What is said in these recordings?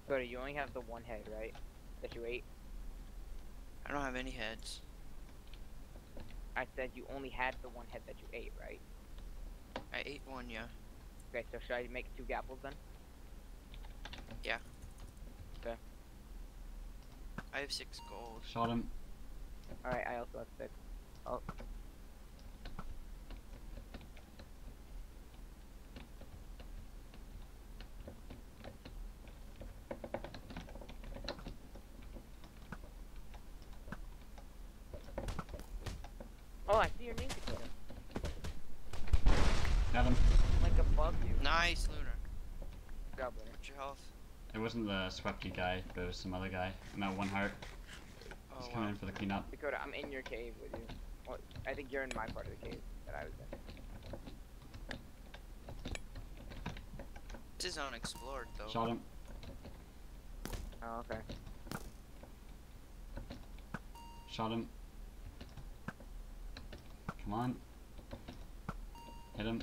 Dakota, you only have the one head, right? That you ate? I don't have any heads. I said you only had the one head that you ate, right? I ate one, yeah. Okay, so should I make 2 gapples then? Yeah. Okay. I have 6 gold. Shot him. Alright, I also have 6. Oh. Oh, I see your name, Dakota. Got him. I'm like above you. Nice, Lunar. Good job, Winner. What's your health? It wasn't the sweaty guy, but it was some other guy. I'm at 1 heart. Oh, He's coming wow. in for the cleanup. Dakota, I'm in your cave with you. Well, I think you're in my part of the cave that I was in. This is unexplored, though. Shot him. Oh, okay. Shot him. Come on. Hit him.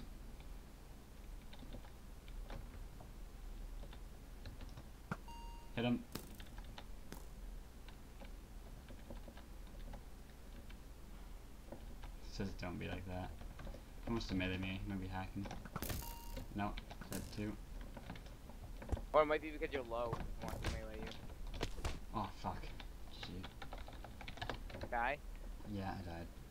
Hit him. It says don't be like that. He wants to melee me, maybe hacking. No, dead too. Or it might be because you're low and wants to melee you. Oh fuck. Shit. Die? Yeah, I died.